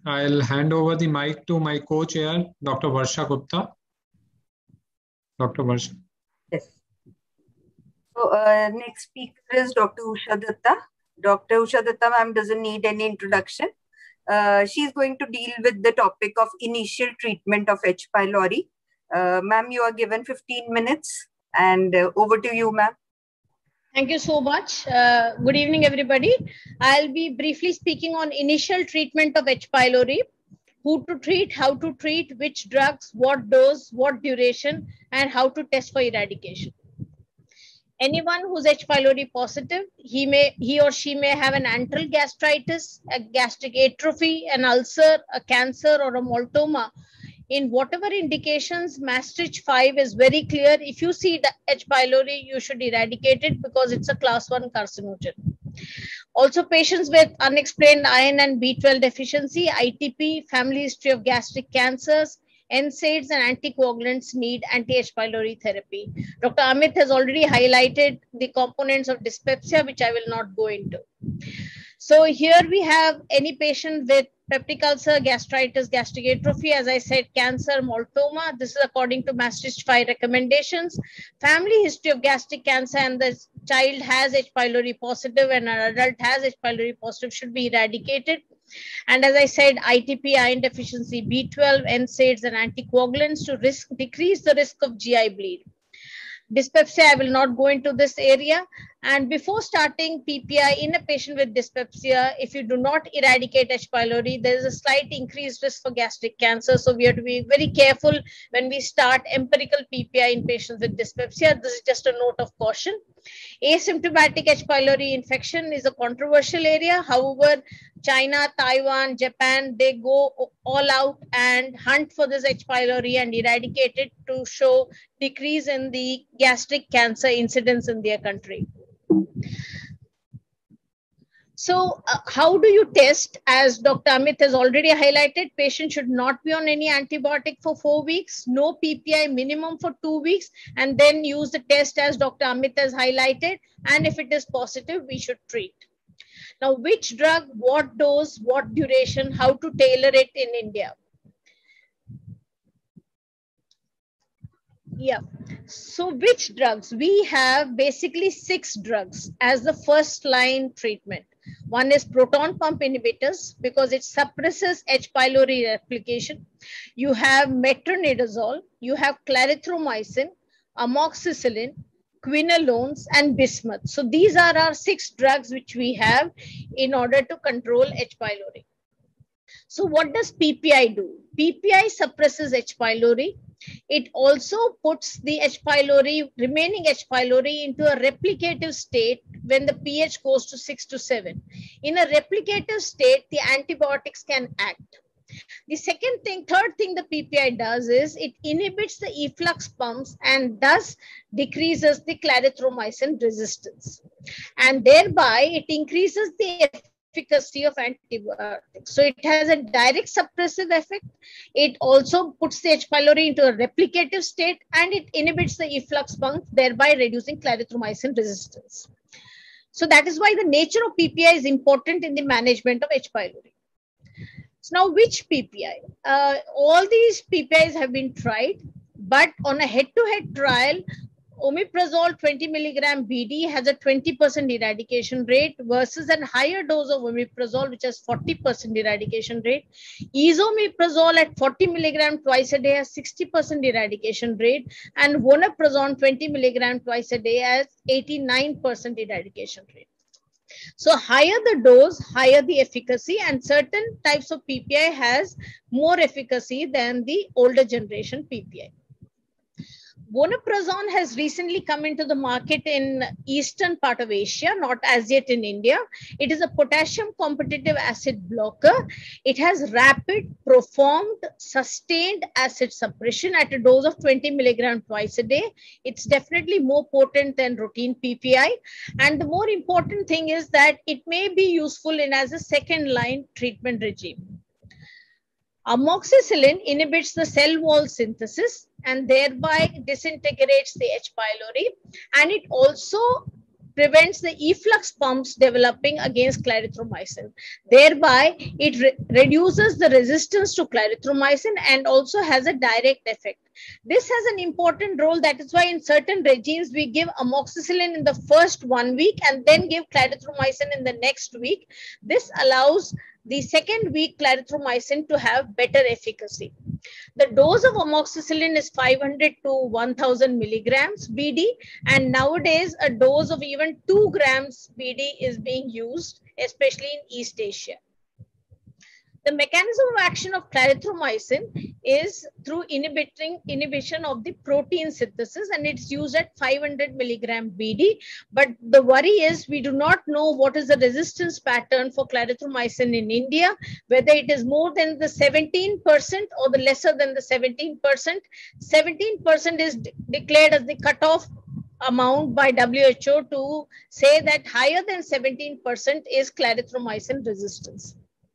I'll hand over the mic to my co-chair, Dr. Varsha Gupta. Dr. Varsha. Yes. So next speaker is Dr. Usha Datta. Dr. Usha Datta ma'am doesn't need any introduction. She's going to deal with the topic of initial treatment of H. pylori. Ma'am, you are given 15 minutes and over to you, ma'am. Thank you so much. Good evening, everybody. I'll be briefly speaking on initial treatment of H. pylori, who to treat, how to treat, which drugs, what dose, what duration, and how to test for eradication. Anyone who's H. pylori positive, he or she may have an antral gastritis, a gastric atrophy, an ulcer, a cancer, or a maltoma. In whatever indications, Maastricht 5 is very clear. If you see the H. pylori, you should eradicate it because it's a class 1 carcinogen. Also, patients with unexplained iron and B12 deficiency, ITP, family history of gastric cancers, NSAIDs and anticoagulants need anti-H. pylori therapy. Dr. Amit has already highlighted the components of dyspepsia, which I will not go into. So here we have any patient with peptic ulcer, gastritis, gastric atrophy, as I said, cancer, maltoma. This is according to Maastricht 5 recommendations. Family history of gastric cancer and the child has H. pylori positive and an adult has H. pylori positive should be eradicated. And as I said, ITP, iron deficiency, B12, NSAIDs and anticoagulants to decrease the risk of GI bleed. Dyspepsia, I will not go into this area. And before starting PPI in a patient with dyspepsia, if you do not eradicate H. pylori, there is a slight increased risk for gastric cancer. So we have to be very careful when we start empirical PPI in patients with dyspepsia. This is just a note of caution. Asymptomatic H. pylori infection is a controversial area. However, China, Taiwan, Japan, they go all out and hunt for this H. pylori and eradicate it to show decrease in the gastric cancer incidence in their country. So how do you test? As Dr. Amit has already highlighted, patient should not be on any antibiotic for 4 weeks, no PPI minimum for 2 weeks, and then use the test as Dr. Amit has highlighted. And if it is positive, we should treat. Now, which drug, what dose, what duration, how to tailor it in India? Yeah. So which drugs? We have basically 6 drugs as the first line treatment. One is proton pump inhibitors because it suppresses H. pylori replication. You have metronidazole, you have clarithromycin, amoxicillin, quinolones and bismuth. So these are our 6 drugs which we have in order to control H. pylori. So what does PPI do? PPI suppresses H. pylori. It also puts the H. pylori, remaining H. pylori into a replicative state when the pH goes to 6 to 7. In a replicative state, the antibiotics can act. The third thing the PPI does is it inhibits the efflux pumps and thus decreases the clarithromycin resistance. And thereby it increases the efficacy of antibiotics. So it has a direct suppressive effect. It also puts the H. pylori into a replicative state and it inhibits the efflux pump, thereby reducing clarithromycin resistance. So that is why the nature of PPI is important in the management of H. pylori. So now which PPI? All these PPIs have been tried, but on a head-to-head trial, omeprazole 20 milligram BD has a 20% eradication rate versus a higher dose of omeprazole, which has 40% eradication rate. Esomeprazole at 40 milligram twice a day has 60% eradication rate, and vonoprazole 20 milligram twice a day has 89% eradication rate. So higher the dose, higher the efficacy, and certain types of PPI has more efficacy than the older generation PPI. Vonoprazole has recently come into the market in eastern part of Asia, not as yet in India. It is a potassium competitive acid blocker. It has rapid, profound, sustained acid suppression at a dose of 20 milligram twice a day. It's definitely more potent than routine PPI. And the more important thing is that it may be useful in as a second line treatment regime. Amoxicillin inhibits the cell wall synthesis and thereby disintegrates the H. pylori, and it also prevents the efflux pumps developing against clarithromycin. Thereby, it reduces the resistance to clarithromycin and also has a direct effect. This has an important role. That is why in certain regimes, we give amoxicillin in the first 1 week and then give clarithromycin in the next week. This allows the second week clarithromycin to have better efficacy. The dose of amoxicillin is 500 to 1000 milligrams BD, and nowadays a dose of even 2 grams BD is being used, especially in East Asia. The mechanism of action of clarithromycin is through inhibition of the protein synthesis, and it's used at 500 milligram BD. But the worry is we do not know what is the resistance pattern for clarithromycin in India, whether it is more than the 17% or the lesser than the 17%. 17% is declared as the cutoff amount by WHO to say that higher than 17% is clarithromycin resistance.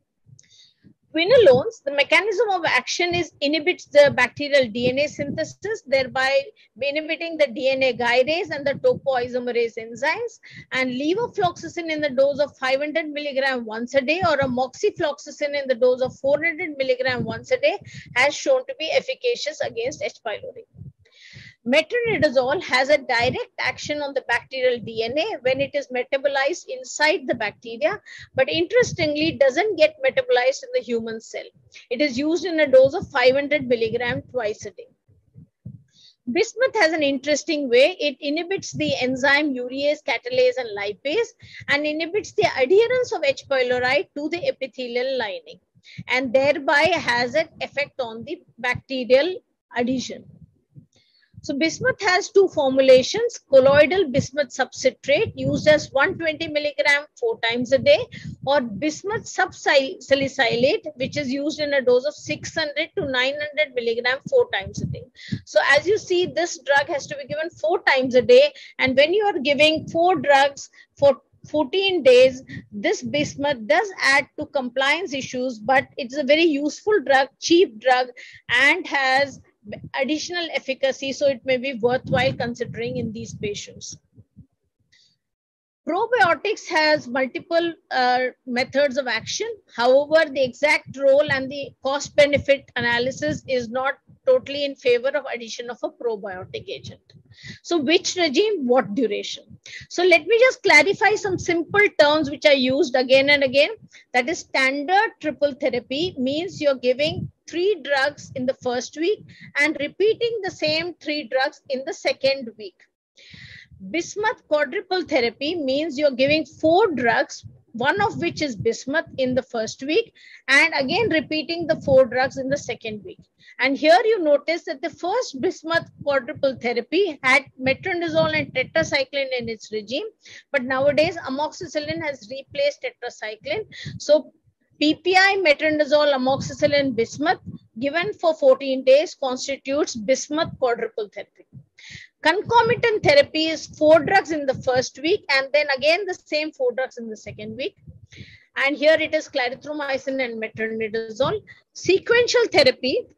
Quinolones, the mechanism of action is inhibits the bacterial DNA synthesis, thereby inhibiting the DNA gyrase and the topoisomerase enzymes. And levofloxacin in the dose of 500 milligram once a day or amoxifloxacin in the dose of 400 milligram once a day has shown to be efficacious against H. pylori. Metronidazole has a direct action on the bacterial DNA when it is metabolized inside the bacteria, but interestingly doesn't get metabolized in the human cell. It is used in a dose of 500 milligram twice a day. Bismuth has an interesting way. It inhibits the enzyme urease, catalase, and lipase, and inhibits the adherence of H. pylori to the epithelial lining, and thereby has an effect on the bacterial adhesion. So bismuth has 2 formulations: colloidal bismuth subcitrate used as 120 milligram 4 times a day, or bismuth subsalicylate, which is used in a dose of 600 to 900 milligram 4 times a day. So as you see, this drug has to be given 4 times a day, and when you are giving 4 drugs for 14 days, this bismuth does add to compliance issues, but it's a very useful drug, cheap drug, and has additional efficacy, so it may be worthwhile considering in these patients. Probiotics has multiple methods of action. However, the exact role and the cost benefit analysis is not totally in favor of addition of a probiotic agent. So which regime, what duration? So let me just clarify some simple terms which are used again and again. That is, standard triple therapy means you're giving 3 drugs in the first week and repeating the same 3 drugs in the second week. Bismuth quadruple therapy means you're giving 4 drugs, one of which is bismuth in the first week, and again repeating the 4 drugs in the second week. And here you notice that the first bismuth quadruple therapy had metronidazole and tetracycline in its regime, but nowadays amoxicillin has replaced tetracycline. So PPI, metronidazole, amoxicillin, bismuth given for 14 days constitutes bismuth quadruple therapy. Concomitant therapy is 4 drugs in the first week and then again the same 4 drugs in the second week. And here it is clarithromycin and metronidazole. Sequential therapy,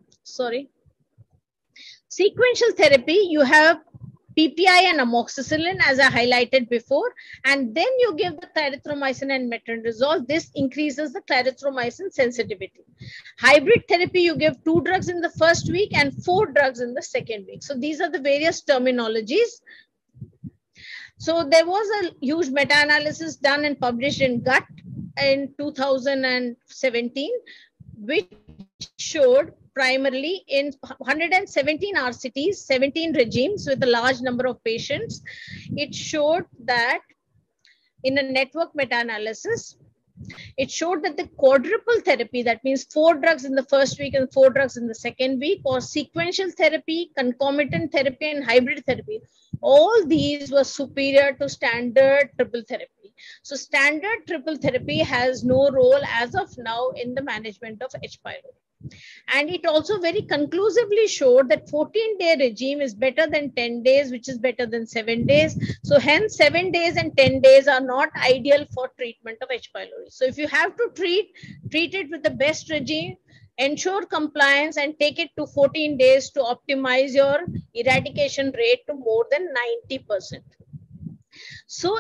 you have PPI and amoxicillin, as I highlighted before, and then you give the clarithromycin and metronidazole. This increases the clarithromycin sensitivity. Hybrid therapy, you give 2 drugs in the first week and 4 drugs in the second week. So these are the various terminologies. So there was a huge meta-analysis done and published in Gut in 2017, which showed primarily in 117 RCTs, 17 regimes with a large number of patients. It showed that in a network meta-analysis, it showed that the quadruple therapy, that means 4 drugs in the first week and 4 drugs in the second week, or sequential therapy, concomitant therapy, and hybrid therapy, all these were superior to standard triple therapy. So standard triple therapy has no role as of now in the management of H. pylori. And it also very conclusively showed that 14-day regime is better than 10 days, which is better than 7 days. So hence 7 days and 10 days are not ideal for treatment of H. pylori. So if you have to treat it with the best regime, ensure compliance and take it to 14 days to optimize your eradication rate to more than 90%. So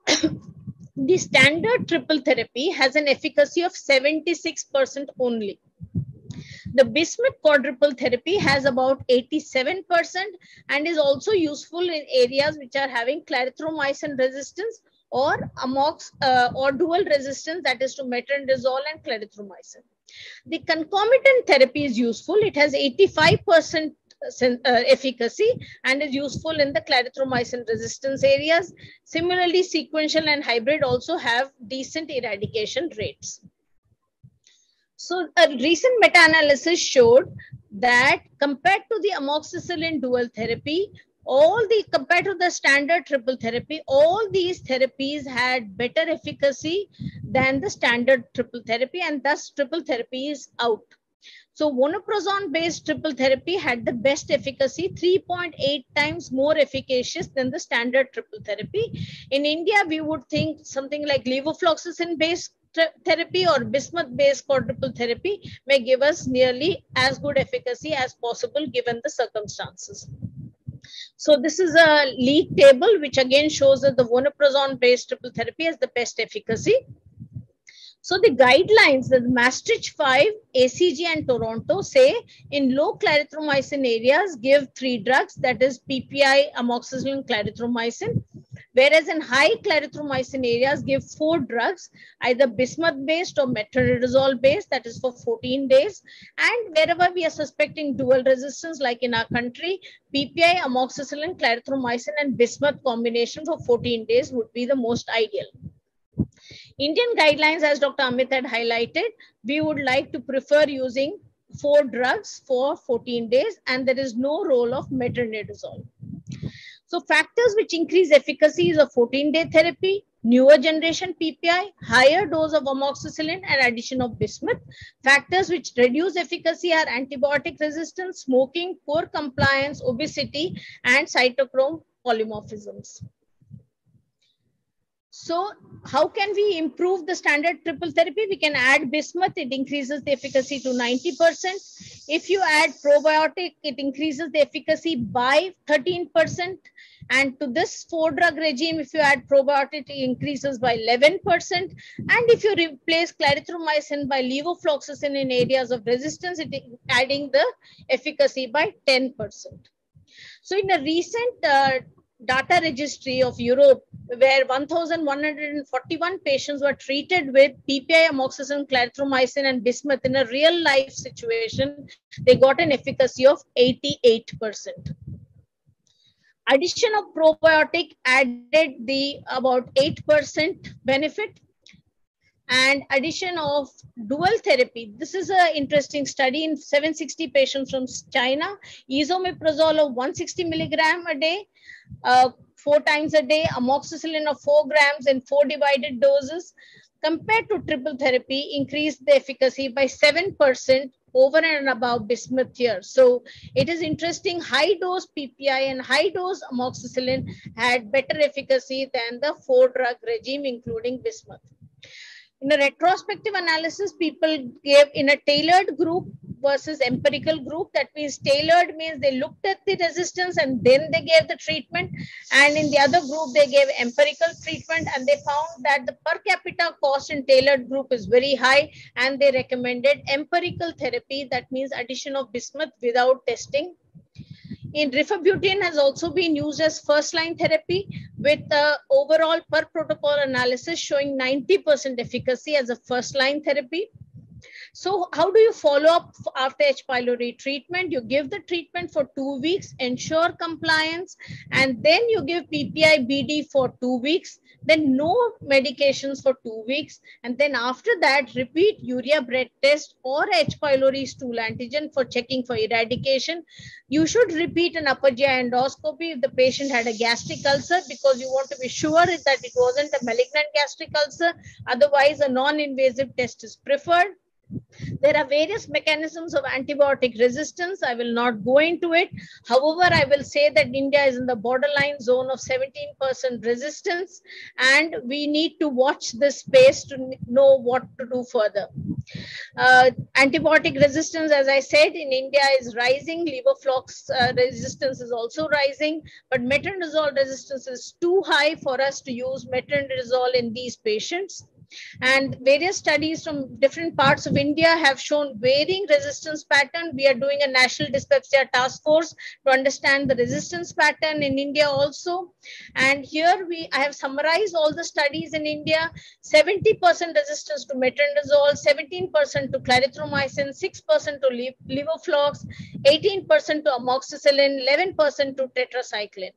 the standard triple therapy has an efficacy of 76% only. The bismuth quadruple therapy has about 87% and is also useful in areas which are having clarithromycin resistance or or dual resistance, that is to metronidazole and clarithromycin. The concomitant therapy is useful. It has 85% efficacy and is useful in the clarithromycin resistance areas. Similarly, sequential and hybrid also have decent eradication rates. So a recent meta-analysis showed that compared to the amoxicillin dual therapy, compared to the standard triple therapy, all these therapies had better efficacy than the standard triple therapy, and thus triple therapy is out. So vonoprazan-based triple therapy had the best efficacy, 3.8 times more efficacious than the standard triple therapy. In India, we would think something like levofloxacin-based therapy or bismuth-based quadruple therapy may give us nearly as good efficacy as possible given the circumstances. So this is a league table which again shows that the vonoprazan-based triple therapy has the best efficacy. So the guidelines, the Maastricht 5, ACG and Toronto say in low clarithromycin areas give 3 drugs, that is PPI, amoxicillin, clarithromycin. Whereas in high clarithromycin areas give 4 drugs, either bismuth-based or metronidazole-based, that is for 14 days. And wherever we are suspecting dual resistance, like in our country, PPI, amoxicillin, clarithromycin and bismuth combination for 14 days would be the most ideal. Indian guidelines, as Dr. Amit had highlighted, we would like to prefer using 4 drugs for 14 days, and there is no role of metronidazole. So factors which increase efficacy is a 14-day therapy, newer generation PPI, higher dose of amoxicillin and addition of bismuth. Factors which reduce efficacy are antibiotic resistance, smoking, poor compliance, obesity, and cytochrome polymorphisms. So how can we improve the standard triple therapy? We can add bismuth, it increases the efficacy to 90%. If you add probiotic, it increases the efficacy by 13%. And to this 4-drug regime, if you add probiotic, it increases by 11%. And if you replace clarithromycin by levofloxacin in areas of resistance, it is adding the efficacy by 10%. So in a recent data registry of Europe, where 1,141 patients were treated with PPI, amoxicillin, clarithromycin, and bismuth in a real life situation, they got an efficacy of 88%. Addition of probiotic added the about 8% benefit. And addition of dual therapy. This is an interesting study in 760 patients from China. Esomeprazole of 160 milligram a day, 4 times a day, amoxicillin of 4 grams in 4 divided doses, compared to triple therapy, increased the efficacy by 7% over and above bismuth here. So it is interesting, high dose PPI and high dose amoxicillin had better efficacy than the 4-drug regime, including bismuth. In a retrospective analysis, people gave in a tailored group versus empirical group. That means tailored means they looked at the resistance and then they gave the treatment. And in the other group, they gave empirical treatment, and they found that the per capita cost in tailored group is very high, and they recommended empirical therapy. That means addition of bismuth without testing. In rifabutin has also been used as first-line therapy with overall per protocol analysis showing 90% efficacy as a first-line therapy. So how do you follow up after H. pylori treatment? You give the treatment for 2 weeks, ensure compliance, and then you give PPI BD for 2 weeks, then no medications for 2 weeks. And then after that, repeat urea breath test or H. pylori stool antigen for checking for eradication. You should repeat an upper GI endoscopy if the patient had a gastric ulcer, because you want to be sure that it wasn't a malignant gastric ulcer. Otherwise, a non-invasive test is preferred. There are various mechanisms of antibiotic resistance. I will not go into it. However, I will say that India is in the borderline zone of 17% resistance, and we need to watch this space to know what to do further. Antibiotic resistance, as I said, in India is rising. Levoflox resistance is also rising, but metronidazole resistance is too high for us to use metronidazole in these patients. And various studies from different parts of India have shown varying resistance pattern. We are doing a national dyspepsia task force to understand the resistance pattern in India also. And here I have summarized all the studies in India. 70% resistance to metronidazole, 17% to clarithromycin, 6% to levoflox, 18% to amoxicillin, 11% to tetracycline.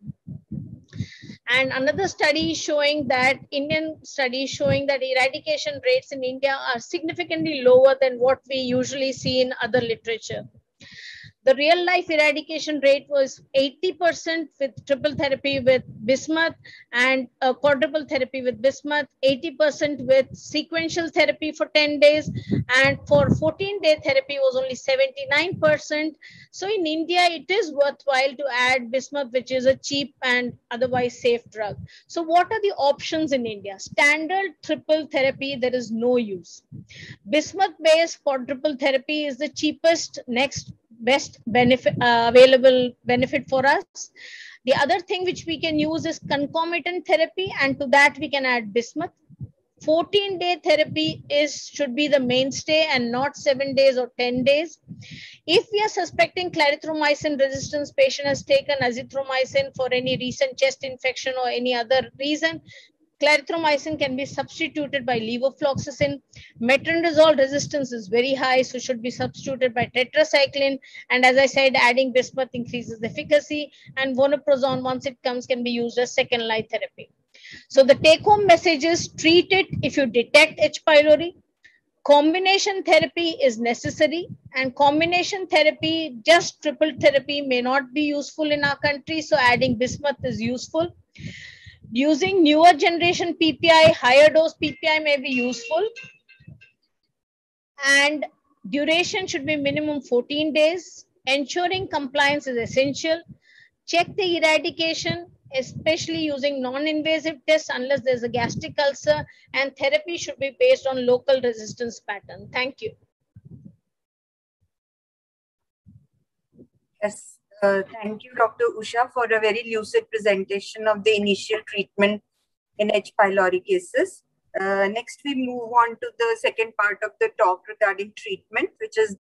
And another study showing that, Indian study showing that eradication rates in India are significantly lower than what we usually see in other literature. The real life eradication rate was 80% with triple therapy with bismuth and quadruple therapy with bismuth, 80% with sequential therapy for 10 days, and for 14-day therapy was only 79%. So in India, it is worthwhile to add bismuth, which is a cheap and otherwise safe drug. So what are the options in India? Standard triple therapy, there is no use. Bismuth-based quadruple therapy is the cheapest, next best benefit available benefit for us. The other thing which we can use is concomitant therapy, and to that we can add bismuth. 14-day therapy should be the mainstay and not 7 days or 10 days. If we are suspecting clarithromycin resistance, patient has taken azithromycin for any recent chest infection or any other reason, clarithromycin can be substituted by levofloxacin. Metronidazole resistance is very high, so should be substituted by tetracycline. And as I said, adding bismuth increases efficacy. And vonoprazan, once it comes, can be used as second line therapy. So the take-home message is treat it if you detect H. pylori. Combination therapy is necessary, and combination therapy, just triple therapy, may not be useful in our country. So adding bismuth is useful. Using newer generation PPI, higher dose PPI may be useful. And duration should be minimum 14 days. Ensuring compliance is essential. Check the eradication, especially using non-invasive tests unless there's a gastric ulcer, and therapy should be based on local resistance pattern. Thank you. Yes. Thank you, Dr. Usha, for a very lucid presentation of the initial treatment in H. pylori cases. Next, we move on to the second part of the talk regarding treatment, which is